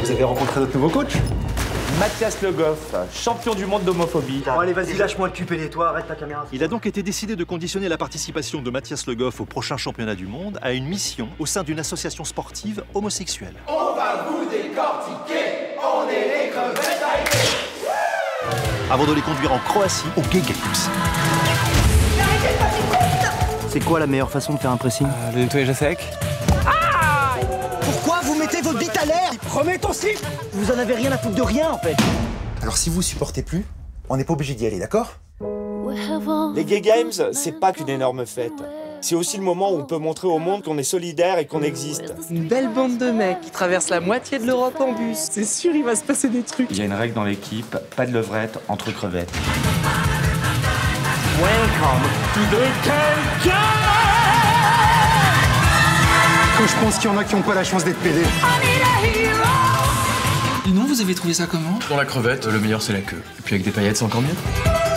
Vous avez rencontré notre nouveau coach? Mathias Le Goff, champion du monde d'homophobie. Bon allez vas-y, lâche-moi le cul et toi, arrête ta caméra. Il a donc été décidé de conditionner la participation de Mathias Le Goff au prochain championnat du monde à une mission au sein d'une association sportive homosexuelle. On va vous décortiquer, on est les crevettes à aider. Avant de les conduire en Croatie aux Gay Games. C'est quoi la meilleure façon de faire un pressing? Le nettoyage à sec. Pourquoi vous mettez votre bite à l'air? Remets ton slip. Vous en avez rien à foutre de rien en fait. Alors si vous supportez plus, on n'est pas obligé d'y aller, d'accord? Les Gay Games, c'est pas qu'une énorme fête. C'est aussi le moment où on peut montrer au monde qu'on est solidaire et qu'on existe. Une belle bande de mecs qui traversent la moitié de l'Europe en bus. C'est sûr, il va se passer des trucs. Il y a une règle dans l'équipe, pas de levrette entre crevettes. Welcome to the Cake. Quand je pense qu'il y en a qui n'ont pas la chance d'être pédés. Et non, vous avez trouvé ça comment? Dans la crevette, le meilleur c'est la queue. Et puis avec des paillettes, c'est encore mieux.